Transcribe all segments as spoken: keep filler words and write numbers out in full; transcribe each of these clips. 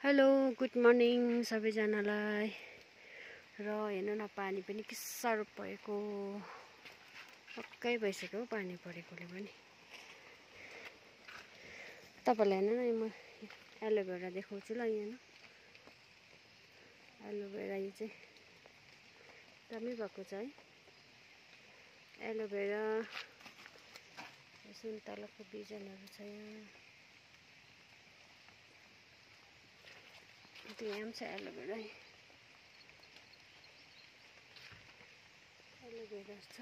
Hello good morning सबैजनालाई। र हेर्नु न पानी पनि के साह्रो परेको, पक्कै भइसक्यो पानी परेकोले पनि। तपाईहरुलाई हेर्नु न, म एलोभेरा देखाउँछु ल। यहाँ एलोभेरा यो चाहिँ दामी भएको छ है। एलोभेरा सुन्तलाको बिजनहरु छ यहाँ। यहाँ पनि छ एलोभेरा, एलोभेरा छ।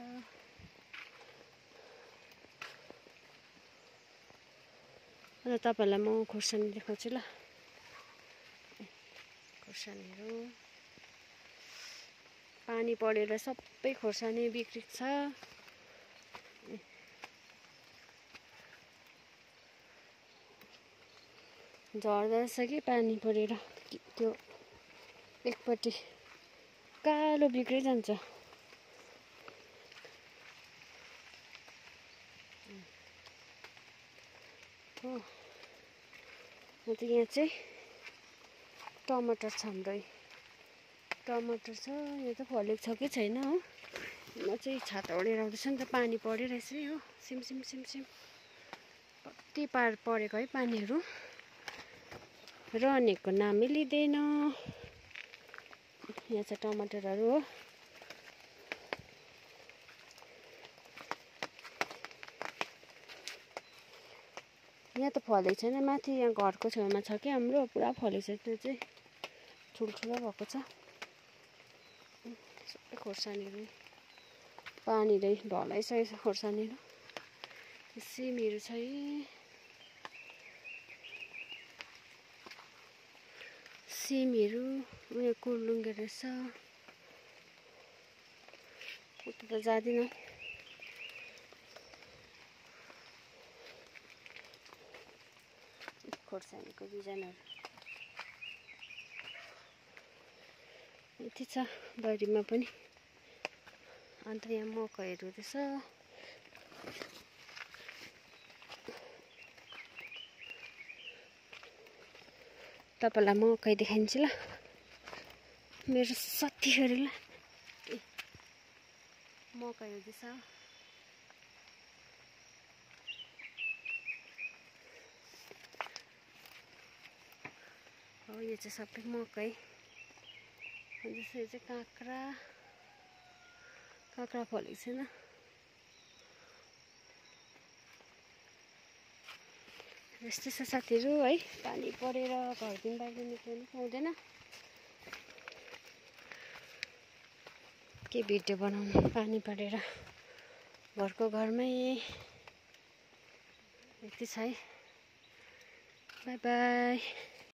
अन्त तपाईहरुलाई म खुर्सानी देखाउँछु ल। खुर्सानीहरु पानी परेर सबै खुर्सानी बिग्रेको छ। झर्दो रहेछ कि पानी परेर, त्यो एकपट्टि कालो बिग्रै जान्छ। हो अन्त यहाँ चाहिँ टमाटर छ हाम्रो। टमाटर छ यहाँ त फलेको छ कि छैन हो। म चाहिँ छाता ओढेर आउँदैछ नि त, पानी परिरहेछ है। हो सिम सिम सिम सिम कति पार परेको है पानीहरू, रहनेको नामै लिँदैन। यहाँ छ टमाटरहरू हो। यहाँ त फलेको छैन, माथि यहाँ घरको छेउमा छ कि हाम्रो, पुरा फलेको छ। त्यो चाहिँ ठुल्ठुलो भएको छ। सबै खोर्सानीहरू पानीले ढलाइसकेको छ खोर्सानीहरू। सिमीहरू छ है, सिमीहरू उयो कुर्लुङ्गे रहेछ। उता त जाँदिन। खोर्सानीको बिजनहरू यति छ बारीमा पनि। अन्त यहाँ मकैहरू रहेछ। तपाईहरुलाई मकै देखाइदिन्छु ल, मेरो साथीहरुलाई। मकै हुँदैछ। हो यो चाहिँ सबै मकै। जस्तै यो चाहिँ काँक्रा, काँक्रा फलेको छैन। यस्तै छ साथीहरू है। पानी परेर घरदेखि बाहिर निक्लिनु पाउँदैन। के भिडियो बनाउनु, पानी परेर घरको घरमै यति छ है। Bye by.